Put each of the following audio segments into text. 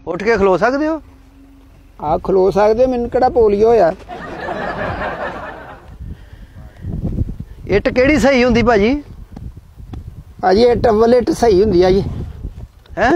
ਉੱਠ ਕੇ ਖਲੋ ਸਕਦੇ ਹੋ? ਆ ਖਲੋ ਸਕਦੇ, ਮੈਨੂੰ ਕਿਹੜਾ ਪੋਲੀਓ ਹੋਇਆ। ਇੱਟ ਕਿਹੜੀ ਸਹੀ ਹੁੰਦੀ ਭਾਜੀ? ਭਾਜੀ ਇੱਟ ਅਵਲ ਇੱਟ ਸਹੀ ਹੁੰਦੀ ਆ ਜੀ। ਹੈ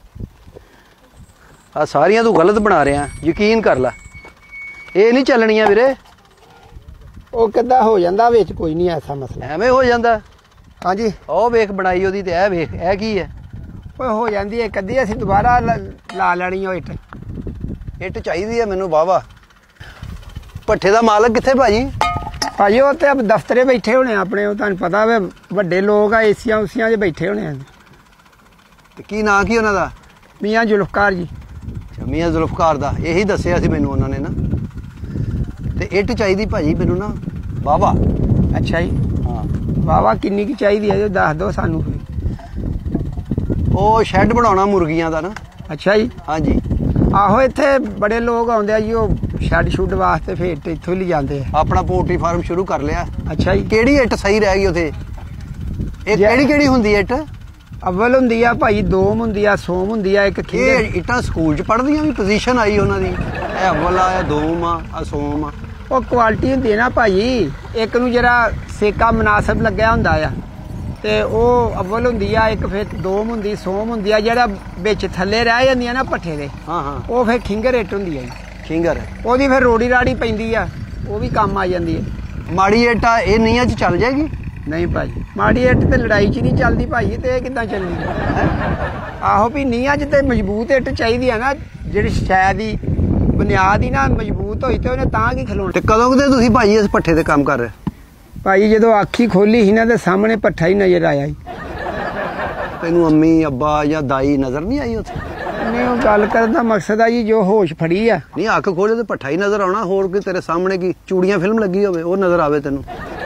ਆ ਸਾਰੀਆਂ ਤੂੰ ਗਲਤ ਬਣਾ ਰਿਹਾ, ਯਕੀਨ ਕਰ ਲੈ। ਇਹ ਨਹੀਂ ਚੱਲਣੀਆਂ ਵੀਰੇ। ਉਹ ਕਿੱਦਾਂ ਹੋ ਜਾਂਦਾ ਵਿੱਚ, ਕੋਈ ਨਹੀਂ ਐਸਾ ਮਸਲਾ। ਐਵੇਂ ਹੋ ਜਾਂਦਾ? ਹਾਂਜੀ ਉਹ ਵੇਖ ਬਣਾਈ ਉਹਦੀ, ਤੇ ਇਹ ਵੇਖ ਇਹ ਕੀ ਹੈ? ਓਏ ਹੋ ਜਾਂਦੀ ਹੈ ਕਦੀ, ਅਸੀਂ ਦੁਬਾਰਾ ਲਾ ਲੈਣੀ ਉਹ ਇੱਟ। ਇੱਟ ਚਾਹੀਦੀ ਹੈ ਮੈਨੂੰ ਵਾਹਵਾ। ਭੱਠੇ ਦਾ ਮਾਲਕ ਕਿੱਥੇ ਭਾਜੀ? ਭਾਜੀ ਉਹ ਤੇ ਦਫ਼ਤਰੇ ਬੈਠੇ ਹੋਣੇ ਆਪਣੇ, ਉਹ ਤੁਹਾਨੂੰ ਪਤਾ ਵੇ ਵੱਡੇ ਲੋਕ ਆ, ਏਸੀਆਂ ਉਸੀਆਂ 'ਚ ਬੈਠੇ ਹੋਣੇ ਆ। ਤੇ ਕੀ ਨਾਂ ਕੀ ਉਹਨਾਂ ਦਾ? ਮੀਆਂ ਜ਼ੁਲਫਕਾਰ ਜੀ। ਅੱਛਾ ਮੀਆਂ ਜ਼ੁਲਫਕਾਰ ਦਾ, ਇਹੀ ਦੱਸਿਆ ਸੀ ਮੈਨੂੰ ਉਹਨਾਂ ਨੇ ਨਾ। ਤੇ ਇੱਟ ਚਾਹੀਦੀ ਭਾਜੀ ਮੈਨੂੰ ਨਾ ਵਾਹਵਾ। ਅੱਛਾ ਜੀ। ਹਾਂ ਵਾਹਵਾ ਕਿੰਨੀ ਕੁ ਚਾਹੀਦੀ ਹੈ ਜੀ, ਦੱਸ ਦਿਓ ਸਾਨੂੰ। ਉਹ ਸ਼ੈੱਡ ਬਣਾਉਣਾ ਮੁਰਗੀਆਂ ਦਾ ਨਾ। ਅੱਛਾ ਜੀ। ਹਾਂਜੀ ਆਹੋ ਇੱਥੇ ਬੜੇ ਲੋਕ ਆਉਂਦੇ ਆ ਜੀ, ਉਹ ਸ਼ੈੱਡ ਸ਼ੁੱਡ ਵਾਸਤੇ ਫੇਰ ਤੇ ਇੱਥੋਂ ਹੀ ਲਿਜਾਂਦੇ ਆ। ਆਪਣਾ ਪੋਲਟਰੀ ਫਾਰਮ ਸ਼ੁਰੂ ਕਰ ਲਿਆ। ਅੱਛਾ ਜੀ। ਕਿਹੜੀ ਇੱਟ ਸਹੀ ਰਹਿ ਗਈ ਉਥੇ? ਇਹ ਕਿਹੜੀ ਕਿਹੜੀ ਹੁੰਦੀ ਹੈ ਇੱਟ? ਅਵਲ ਹੁੰਦੀ ਆ ਭਾਈ, ਦੋਮ ਹੁੰਦੀ ਆ, ਸੋਮ ਹੁੰਦੀ ਆ, ਇੱਕ ਖਿੰਡੇ। ਇਹ ਇੱਟਾਂ ਸਕੂਲ 'ਚ ਪੜ੍ਹਦੀਆਂ ਵੀ ਪੋਜੀਸ਼ਨ ਆਈ ਉਹਨਾਂ ਦੀ? ਇਹ ਅਵਲ ਆ, ਦੋਮ ਆ, ਸੋਮ ਆ। ਉਹ ਕੁਆਲਿਟੀ ਹੁੰਦੀ ਹੈ ਨਾ ਭਾਜੀ, ਇੱਕ ਨੂੰ ਜਿਹੜਾ ਸੇਕਾ ਮੁਨਾਸਬ ਲੱਗਿਆ ਹੁੰਦਾ ਆ ਤੇ ਉਹ ਅਵਲ ਹੁੰਦੀ ਆ, ਇੱਕ ਫਿਰ ਦੋਮ ਹੁੰਦੀ, ਸੋਮ ਹੁੰਦੀ ਆ। ਜਿਹੜਾ ਵਿੱਚ ਥੱਲੇ ਰਹਿ ਜਾਂਦੀਆਂ ਨਾ ਭੱਠੇ ਦੇ, ਹਾਂ ਹਾਂ, ਉਹ ਫਿਰ ਖਿੰਗਰ ਇੱਟ ਹੁੰਦੀ ਆ ਜੀ। ਖਿੰਗਰ ਉਹਦੀ ਫਿਰ ਰੋੜੀ ਰਾੜੀ ਪੈਂਦੀ ਆ, ਉਹ ਵੀ ਕੰਮ ਆ ਜਾਂਦੀ ਹੈ। ਮਾੜੀ ਇੱਟ ਆ, ਇਹ ਨੀਹਾਂ 'ਚ ਚੱਲ ਜਾਏਗੀ? ਨਹੀਂ ਭਾਜੀ, ਮਾੜੀ ਇੱਟ ਤੇ ਲੜਾਈ 'ਚ ਨਹੀਂ ਚੱਲਦੀ ਭਾਜੀ, ਤੇ ਇਹ ਕਿੱਦਾਂ ਚੱਲਣੀ? ਆਹੋ ਵੀ ਨੀਹਾਂ 'ਚ ਤੇ ਮਜ਼ਬੂਤ ਇੱਟ ਚਾਹੀਦੀ ਆ ਨਾ, ਜਿਹੜੀ ਸ਼ੈ ਦੀ ਬੁਨਿਆਦ ਹੀ ਨਾ ਮਜ਼ਬੂਤ ਹੋਈ ਤੇ ਉਹਨੇ ਤਾਂ ਕੀ ਖਲੋਣਾ। ਤੇ ਕਦੋਂ ਕਦੇ ਤੁਸੀਂ ਭਾਜੀ ਇਸ ਭੱਠੇ ਤੇ ਕੰਮ ਕਰ ਰਹੇ? ਭਾਜੀ ਜਦੋਂ ਅੱਖੀ ਖੋਲੀ ਸੀ ਨਾ ਤੇ ਸਾਹਮਣੇ ਭੱਠਾ ਹੀ ਨਜ਼ਰ ਆਇਆ ਸੀ। ਤੈਨੂੰ ਅੰਮੀ ਅੱਬਾ ਜਾਂ ਦਾਈ ਨਜ਼ਰ ਨਹੀਂ ਆਈ ਉੱਥੇ? ਨਹੀਂ, ਉਹ ਗੱਲ ਕਰਨ ਦਾ ਮਕਸਦ ਆ ਜੀ, ਜੋ ਹੋਸ਼ ਫੜੀ ਆ। ਨਹੀਂ ਅੱਖ ਖੋਲੇ ਤੇ ਭੱਠਾ ਹੀ ਨਜ਼ਰ ਆਉਣਾ, ਹੋਰ ਕੋਈ ਤੇਰੇ ਸਾਹਮਣੇ ਕੀ ਚੂੜੀਆਂ ਫਿਲਮ ਲੱਗੀ ਹੋਵੇ ਉਹ ਨਜ਼ਰ ਆਵੇ ਤੈਨੂੰ?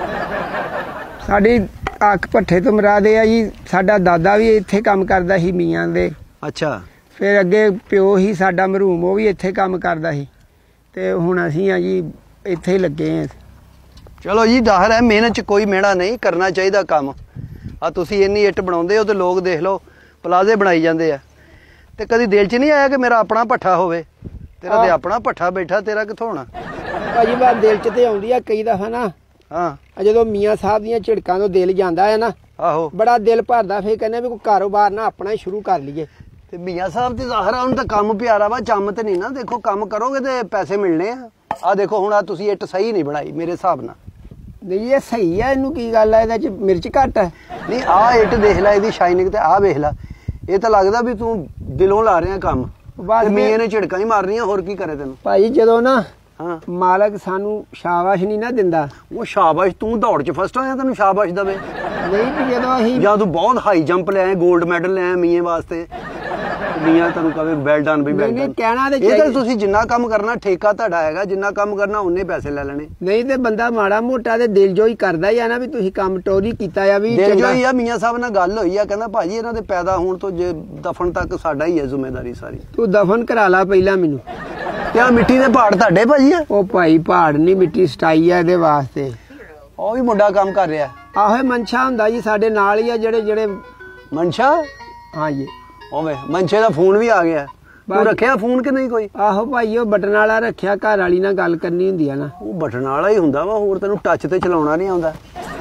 ਸਾਡੀ ਅੱਖ ਭੱਠੇ ਤੋਂ ਮੁਰਾਦ ਇਹ ਆ ਜੀ, ਸਾਡਾ ਦਾਦਾ ਵੀ ਇੱਥੇ ਕੰਮ ਕਰਦਾ ਸੀ ਮੀਆਂ ਦੇ। ਅੱਛਾ। ਫਿਰ ਅੱਗੇ ਪਿਓ ਹੀ ਸਾਡਾ ਮਰਹੂਮ, ਉਹ ਵੀ ਇੱਥੇ ਕੰਮ ਕਰਦਾ ਸੀ, ਤੇ ਹੁਣ ਅਸੀਂ ਆ ਜੀ ਇੱਥੇ ਹੀ ਲੱਗੇ ਆ। ਚਲੋ ਜੀ, ਜ਼ਾਹਿਰ ਹੈ ਮਿਹਨਤ 'ਚ ਕੋਈ ਮਿਹਣਾ ਨਹੀਂ, ਕਰਨਾ ਚਾਹੀਦਾ ਕੰਮ। ਆ ਤੁਸੀਂ ਇੰਨੀ ਇੱਟ ਬਣਾਉਂਦੇ ਹੋ ਤੇ ਲੋਕ ਦੇਖ ਲਓ ਪਲਾਜ਼ੇ ਬਣਾਈ ਜਾਂਦੇ ਆ। ਤੇ ਕਦੀ ਦਿਲ 'ਚ ਨਹੀਂ ਆਇਆ ਕਿ ਮੇਰਾ ਆਪਣਾ ਭੱਠਾ ਹੋਵੇ? ਤੇਰਾ ਤੇ ਆਪਣਾ ਭੱਠਾ ਬੈਠਾ, ਤੇਰਾ ਕਿੱਥੋਂ ਹੋਣਾ? ਭਾਜੀ ਬਾਤ ਦਿਲ 'ਚ ਤੇ ਆਉਂਦੀ ਆ ਕਈ ਦਫਾ ਨਾ। ਹਾਂ, ਜਦੋਂ ਮੀਆਂ ਸਾਹਿਬ ਦੀਆਂ ਝਿੜਕਾਂ ਤੋਂ ਦਿਲ ਜਾਂਦਾ ਹੈ ਨਾ, ਆਹੋ ਬੜਾ ਦਿਲ ਭਰਦਾ। ਫਿਰ ਕਹਿੰਦੇ ਵੀ ਕੋਈ ਕਾਰੋਬਾਰ ਨਾ ਆਪਣਾ ਹੀ ਸ਼ੁਰੂ ਕਰ ਲਈਏ। ਤੇ ਮੀਆਂ ਸਾਹਿਬ ਤੇ ਜ਼ਾਹਿਰ ਆ, ਹੁਣ ਤਾਂ ਕੰਮ ਪਿਆਰਾ ਵਾ, ਚੰਮ ਤੇ ਨਹੀਂ ਨਾ। ਦੇਖੋ ਕੰਮ ਕਰੋਗੇ ਤੇ ਪੈਸੇ ਮਿਲਣੇ ਆ। ਆ ਦੇਖੋ ਹੁਣ ਆ ਤੁਸੀਂ ਇੱਟ ਸਹੀ ਨਹੀਂ ਬਣਾਈ ਮੇਰੇ ਹਿਸਾਬ ਨਾਲ। ਨਹੀਂ ਇਹ ਸਹੀ ਆ, ਇਹਨੂੰ ਕੀ ਗੱਲ ਆ, ਇਹਦੇ 'ਚ ਮਿਰਚ ਘੱਟ ਹੈ। ਨਹੀਂ ਆ ਇੱਟ ਦੇਖ ਲੈ, ਇਹਦੀ ਸ਼ਾਈਨਿੰਗ ਤੇ ਆ ਵੇਖ ਲੈ, ਇਹ ਤਾਂ ਲੱਗਦਾ ਵੀ ਤੂੰ ਦਿਲੋਂ ਲਾ ਰਿਹਾ ਕੰਮ। ਬਸ ਮੀਆਂ ਨੇ ਝਿੜਕਾਂ ਹੀ ਮਾਰਨੀਆਂ, ਹੋਰ ਕੀ ਕਰੇ ਤੈਨੂੰ? ਭਾਈ ਜਦੋਂ ਨਾ ਹਾਂ ਮਾਲਕ ਸਾਨੂੰ ਸ਼ਾਬਾਸ਼ ਨਹੀਂ ਨਾ ਦਿੰਦਾ, ਉਹ ਸ਼ਾਬਾਸ਼ ਤੂੰ ਦੌੜ 'ਚ ਫਸਟ ਆਇਆ, ਤੈਨੂੰ ਸ਼ਾਬਾਸ਼ ਦਵੇ। ਨਹੀਂ ਵੀ ਜਦੋਂ ਅਸੀਂ ਜਾਂ ਤੂੰ ਬਹੁਤ ਹਾਈ ਜੰਪ ਲੈ ਆਏ, 골ਡ ਮੈਡਲ ਲੈ ਆਏ ਮੀਆਂ ਵਾਸਤੇ, ਮੀਆਂ ਤੈਨੂੰ ਕਹੇ ਵੈਲ ਡਨ ਵੀ ਵੈਲ ਡਨ। ਕਹਿਣਾ ਤੇ ਇਹ ਤਾਂ ਤੁਸੀਂ ਜਿੰਨਾ ਕੰਮ ਕਰਨਾ ਠੇਕਾ ਤੁਹਾਡਾ ਹੈਗਾ, ਜਿੰਨਾ ਕੰਮ ਕਰਨਾ ਉਹਨੇ ਪੈਸੇ ਲੈ ਲੈਣੇ। ਨਹੀਂ ਤੇ ਬੰਦਾ ਮਾੜਾ ਮੋਟਾ ਤੇ ਦਿਲ ਜੋ ਹੀ ਕਰਦਾ ਹੀ ਆ ਨਾ, ਵੀ ਤੁਸੀਂ ਕੰਮ ਟੋਰੀ ਕੀਤਾ ਆ ਵੀ ਦਿਲ ਜੋ ਹੀ ਆ। ਮੀਆਂ ਸਾਹਿਬ ਨਾਲ ਗੱਲ ਹੋਈ ਆ, ਕਹਿੰਦਾ ਭਾਜੀ ਇਹਨਾਂ ਦੇ ਪੈਦਾ ਹੋਣ ਤੋਂ ਜੇ ਦਫਨ ਤੱਕ ਸਾਡਾ ਹੀ ਹੈ ਜ਼ਿੰਮੇਵਾਰੀ ਸਾਰੀ। ਤੂੰ ਦਫਨ ਕਰਾ ਲਾ ਪਹਿਲਾਂ ਮੈਨੂੰ। ਕਿਆ ਮਿੱਟੀ ਦੇ ਪਹਾੜ ਤੁਹਾਡੇ ਭਾਜੀ ਆ? ਉਹ ਭਾਈ ਪਹਾੜ ਨਹੀਂ, ਮਿੱਟੀ ਸਟਾਈ ਆ ਇਹਦੇ ਵਾਸਤੇ। ਉਹ ਵੀ ਮੁੰਡਾ ਕੰਮ ਕਰ ਰਿਹਾ? ਆਹੋ ਮਨਸ਼ਾ ਹੁੰਦਾ ਜੀ ਸਾਡੇ ਨਾਲ ਹੀ ਆ, ਜਿਹੜੇ ਮਨਸ਼ਾ। ਹਾਂਜੀ ਓਵੇਂ ਮਨਸ਼ੇ ਦਾ ਫੋਨ ਵੀ ਆ ਗਿਆ। ਤੂੰ ਰੱਖਿਆ ਫੋਨ ਕਿ ਨਹੀਂ ਕੋਈ? ਆਹੋ ਭਾਈ ਉਹ ਬਟਨ ਵਾਲਾ ਰੱਖਿਆ, ਘਰ ਵਾਲੀ ਨਾਲ ਗੱਲ ਕਰਨੀ ਹੁੰਦੀ ਆ ਨਾ। ਉਹ ਬਟਨ ਵਾਲਾ ਹੀ ਹੁੰਦਾ ਵਾ, ਹੋਰ ਤੈਨੂੰ ਟੱਚ ਤੇ ਚਲਾਉਣਾ ਨਹੀਂ ਆਉਂਦਾ।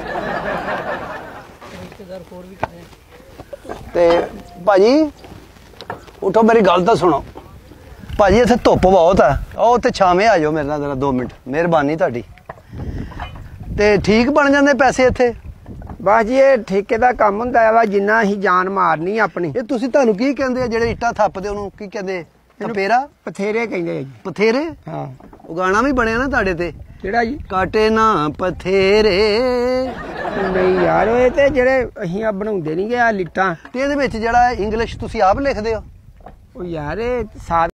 ਤੇ ਭਾਜੀ ਉਠੋ, ਮੇਰੀ ਗੱਲ ਤਾਂ ਸੁਣੋ। ਭਾਜੀ ਇੱਥੇ ਧੁੱਪ ਬਹੁਤ ਆ, ਉਹ ਉੱਥੇ ਛਾਵੇਂ ਆ ਜਾਓ ਮੇਰੇ ਨਾਲ ਜ਼ਰਾ 2 ਮਿੰਟ, ਮਿਹਰਬਾਨੀ ਤੁਹਾਡੀ। ਤੇ ਠੀਕ ਬਣ ਜਾਂਦੇ ਪੈਸੇ ਇੱਥੇ? ਬਸ ਜੀ ਇਹ ਠੇਕੇ ਦਾ ਕੰਮ ਹੁੰਦਾ ਵਾ, ਜਿੰਨਾ ਅਸੀਂ ਜਾਨ ਮਾਰਨੀ ਆਪਣੀ। ਇਹ ਤੁਸੀਂ ਤੁਹਾਨੂੰ ਕੀ ਕਹਿੰਦੇ ਆ ਜਿਹੜੇ ਇੱਟਾਂ ਥੱਪਦੇ, ਉਹਨੂੰ ਕੀ ਕਹਿੰਦੇ? ਥਪੇਰਾ? ਪਥੇਰੇ ਕਹਿੰਦੇ ਆ ਜੀ। ਪਥੇਰੇ? ਹਾਂ, ਉਹ ਗਾਣਾ ਵੀ ਬਣਿਆ ਨਾ ਤੁਹਾਡੇ ਤੇ, ਕਿਹੜਾ ਜੀ? ਕਾਟੇ ਨਾ ਪਥੇਰੇ। ਨਹੀਂ ਯਾਰ, ਇਹ ਤੇ ਜਿਹੜੇ ਅਸੀਂ ਆ ਬਣਾਉਂਦੇ ਨਹੀਂ ਗਏ ਆ ਲਿਟਾਂ। ਤੇ ਇਹਦੇ ਵਿੱਚ ਜਿਹੜਾ ਇੰਗਲਿਸ਼ ਤੁਸੀਂ ਆਪ ਲਿਖਦੇ ਹੋ? ਉਹ ਯਾਰ ਇਹ